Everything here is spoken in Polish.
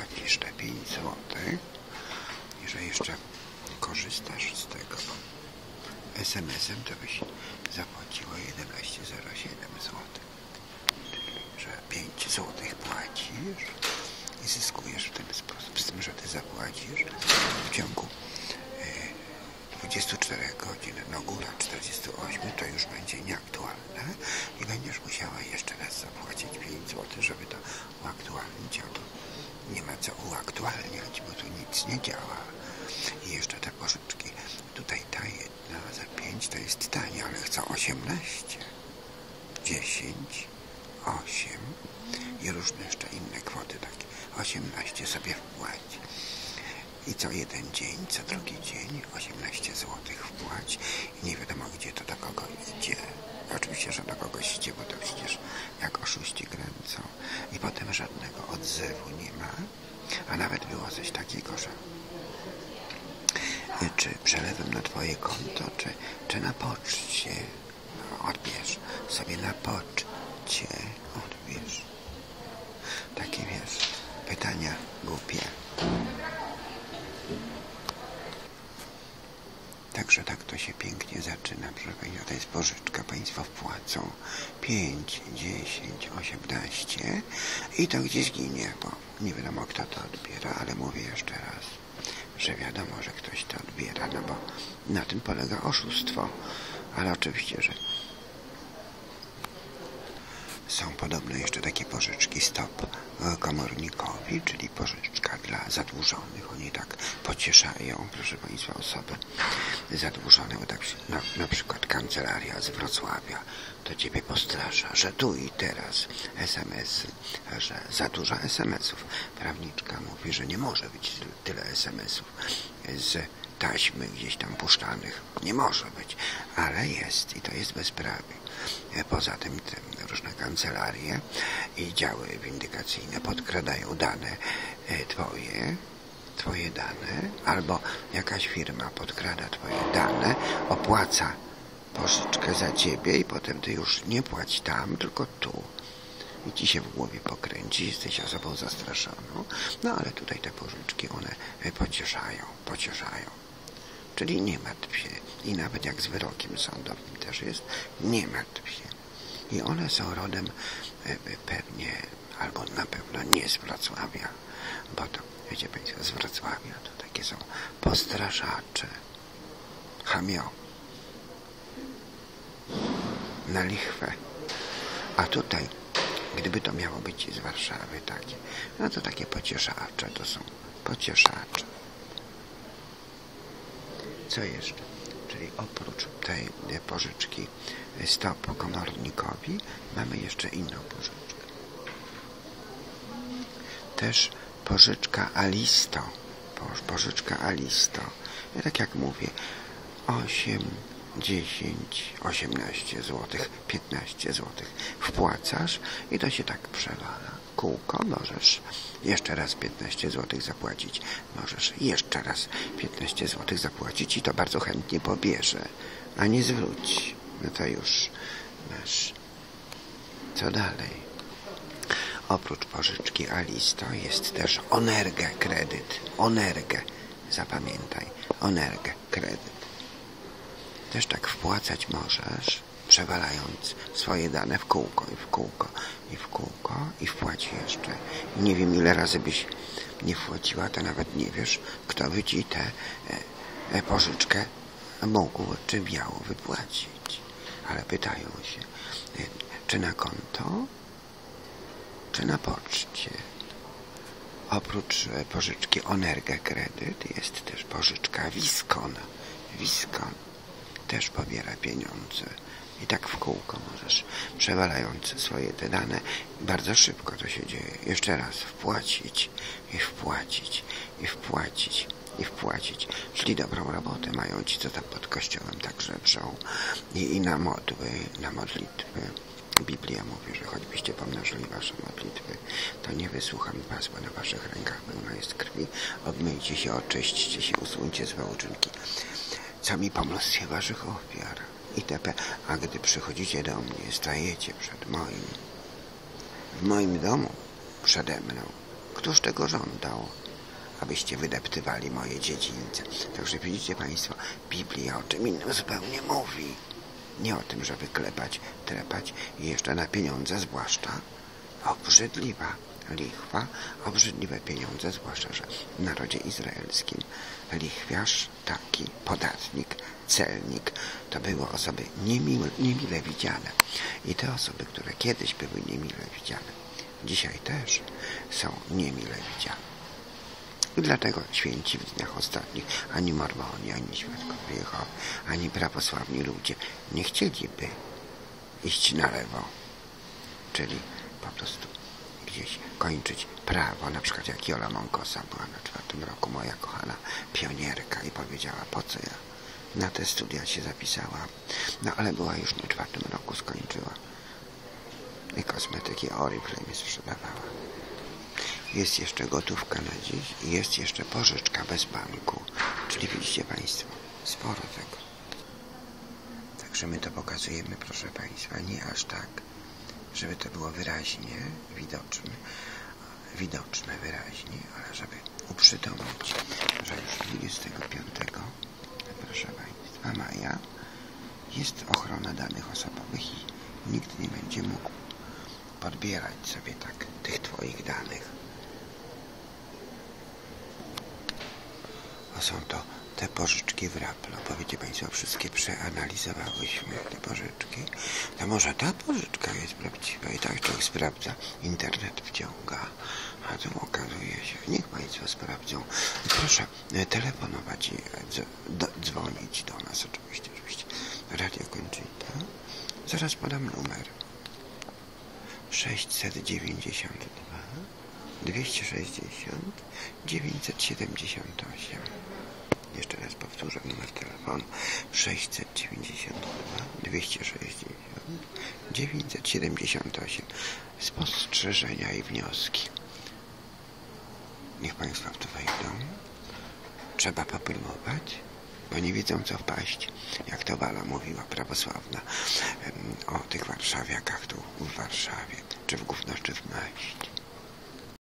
płacisz te 5 złotych i że jeszcze korzystasz z tego, bo SMS-em to byś zapłaciło 11,07 zł. Czyli, że 5 złotych płacisz i zyskujesz w ten sposób. Z tym, że ty zapłacisz w ciągu 24 godzin, no góra 48, to już będzie nieaktualne i będziesz musiała jeszcze raz zapłacić 5 zł, żeby to uaktualnić, a tu nie ma co uaktualniać, bo tu nic nie działa. I jeszcze te pożyczki. Tutaj ta jedna za 5 to jest tania, ale chcą 18, 10, 8 i różne jeszcze inne kwoty takie. 18 sobie wpłać. I co jeden dzień, co drugi dzień 18 zł wpłać i nie wiadomo gdzie to do kogo idzie. Oczywiście, że do kogoś idzie, bo to przecież jak oszuści kręcą. I potem żadnego odzewu nie ma, a nawet było coś takiego, że czy przelewem na twoje konto, czy na poczcie. No, odbierz sobie na poczcie, odbierz. Takie wiesz, pytania głupie. Także tak to się pięknie zaczyna, proszę Państwa. To jest pożyczka. Państwo wpłacą 5, 10, 18 i to gdzieś ginie, bo nie wiadomo kto to odbiera, ale mówię jeszcze raz, że wiadomo, że ktoś to odbiera, no bo na tym polega oszustwo. Ale oczywiście, że są podobno jeszcze takie pożyczki stop komornikowi, czyli pożyczka dla zadłużonych. Oni tak pocieszają, proszę Państwa, osoby zadłużone, bo tak na przykład kancelaria z Wrocławia to ciebie postrasza, że tu i teraz SMS-y, że za dużo SMS-ów. Prawniczka mówi, że nie może być tyle SMS-ów z taśmy gdzieś tam puszczanych. Nie może być, ale jest i to jest bezprawie. Poza tym różne kancelarie i działy windykacyjne podkradają dane twoje dane, albo jakaś firma podkrada twoje dane, opłaca pożyczkę za ciebie i potem ty już nie płać tam, tylko tu. I ci się w głowie pokręci, jesteś osobą zastraszoną. No ale tutaj te pożyczki, one pocieszają. Czyli nie martw się. I nawet jak z wyrokiem sądowym też jest, nie martw się. I one są rodem pewnie, albo na pewno nie z Wrocławia, bo to, wiecie Państwo, z Wrocławia to takie są postraszacze, chamio, na lichwę. A tutaj, gdyby to miało być z Warszawy takie, no to takie pocieszacze, to są pocieszacze. Co jeszcze? Czyli oprócz tej pożyczki stop komornikowi mamy jeszcze inną pożyczkę. Też pożyczka Alisto. Pożyczka Alisto. Ja tak jak mówię, 8, 10, 18 zł, 15 zł wpłacasz i to się tak przewala. Kółko, możesz jeszcze raz 15 zł zapłacić, możesz jeszcze raz 15 zł zapłacić i to bardzo chętnie pobierze, a nie zwróci. No to już masz. Co dalej? Oprócz pożyczki Alisto jest też Onerge kredyt. Onerge, zapamiętaj, Onerge kredyt. Też tak wpłacać możesz, przewalając swoje dane w kółko i w kółko i w kółko i wpłaci jeszcze. Nie wiem ile razy byś nie wpłaciła, to nawet nie wiesz, kto by ci tę pożyczkę mógł czy miał wypłacić. Ale pytają się, czy na konto, czy na poczcie. Oprócz pożyczki Onerge kredyt jest też pożyczka Wiskon. Wiskon też pobiera pieniądze. I tak w kółko możesz, przewalając swoje te dane, bardzo szybko to się dzieje. Jeszcze raz wpłacić i wpłacić i wpłacić i wpłacić. Czyli dobrą robotę mają ci, co tam pod kościołem tak żebrzą. I na modły, na modlitwy. Biblia mówi, że choćbyście pomnożyli wasze modlitwy, to nie wysłucham was, bo na waszych rękach pełno jest krwi. Obmyjcie się, oczyśćcie się, usuńcie złe uczynki. Co mi pomóżcie waszych ofiar itp. A gdy przychodzicie do mnie, stajecie przed w moim domu, przede mną, Któż tego żądał? Abyście wydeptywali moje dziedzińce. Także widzicie państwo, Biblia o czym innym zupełnie mówi. Nie o tym, żeby klepać, trepać i jeszcze na pieniądze zwłaszcza. Obrzydliwa lichwa, obrzydliwe pieniądze, zwłaszcza, że w narodzie izraelskim lichwiarz, taki podatnik, celnik, to były osoby niemile widziane. I te osoby, które kiedyś były niemile widziane, dzisiaj też są niemile widziane. I dlatego święci w dniach ostatnich, ani mormoni, ani świadkowie Jehowy, ani prawosławni ludzie nie chcieliby iść na lewo, czyli po prostu gdzieś kończyć prawo, na przykład jak Jola Monkosa była na 4. roku, moja kochana pionierka, i powiedziała, po co ja na te studia się zapisałam. No ale była już na 4. roku, skończyła i kosmetyki Oriflame sprzedawała. Jest jeszcze gotówka na dziś i jest jeszcze pożyczka bez banku, czyli widzicie państwo, sporo tego. Także my to pokazujemy, proszę państwa, nie aż tak, żeby to było wyraźnie widoczne wyraźnie, ale żeby uprzytomnić, że już 25, proszę państwa, maja jest ochrona danych osobowych i nikt nie będzie mógł podbierać sobie tak tych twoich danych. Są to te pożyczki w Raplo. Powiecie państwo, wszystkie przeanalizowałyśmy te pożyczki. To może ta pożyczka jest prawdziwa i tak człowiek sprawdza. Internet wciąga, a tu okazuje się. Niech państwo sprawdzą. Proszę telefonować i dzwonić do nas oczywiście. Radio Conchita. Zaraz podam numer. 692 260 978. Jeszcze raz powtórzę numer telefonu. 692 260 978. Spostrzeżenia i wnioski. Niech państwo w to wejdą. Trzeba popilnować, bo nie wiedzą co wpaść. Jak to Bala mówiła, prawosławna, o tych warszawiakach tu w Warszawie, czy w gówno, czy w maść.